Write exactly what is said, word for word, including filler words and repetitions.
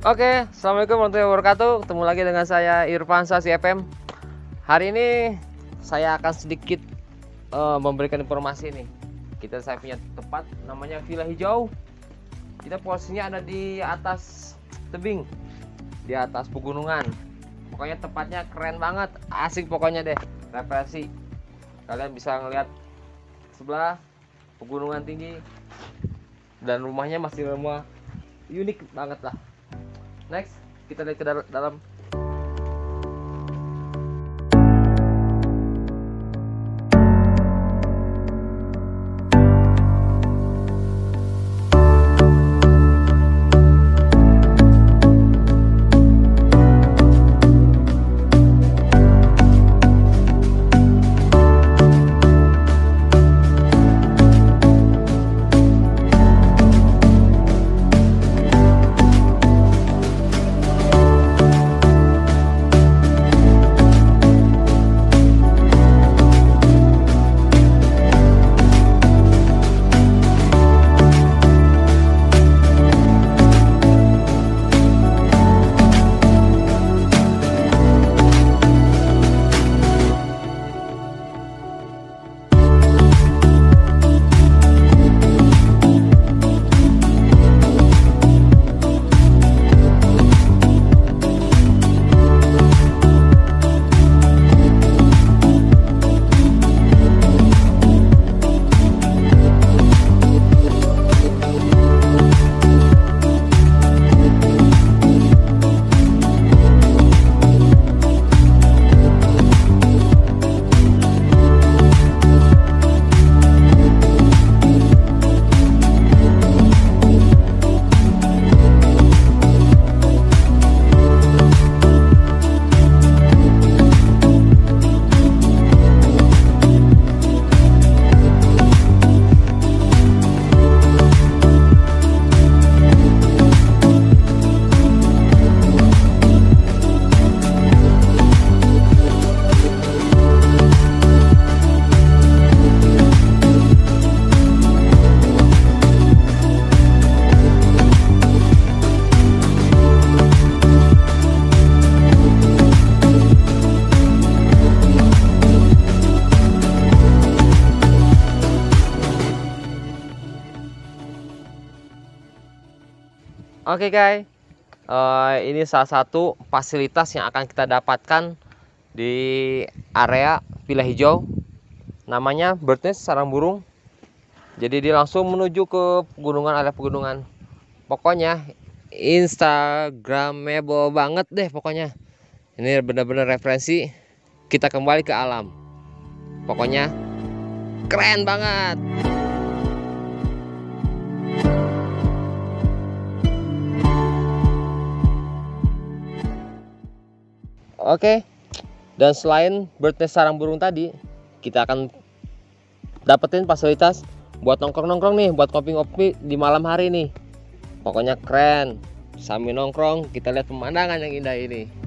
Oke, assalamualaikum warahmatullahi wabarakatuh. Ketemu lagi dengan saya Irfan Sasi F M. Hari ini saya akan sedikit uh, memberikan informasi nih. Kita saya punya tempat namanya Villa Hijau. Kita posisinya ada di atas tebing, di atas pegunungan. Pokoknya tempatnya keren banget, asik pokoknya deh. Referensi. Kalian bisa ngeliat sebelah pegunungan tinggi dan rumahnya masih rumah unik banget lah. Next, kita lihat ke dalam. Oke guys, uh, ini salah satu fasilitas yang akan kita dapatkan di area Villa Hijau. Namanya Bird Nest, sarang burung. Jadi dia langsung menuju ke pegunungan, area pegunungan. Pokoknya instagramable banget deh pokoknya. Ini benar-benar referensi, kita kembali ke alam. Pokoknya keren banget. Oke, dan selain Bird Nest sarang burung tadi, kita akan dapetin fasilitas buat nongkrong-nongkrong nih, buat kopi-kopi di malam hari nih. Pokoknya keren. Sambil nongkrong, kita lihat pemandangan yang indah ini.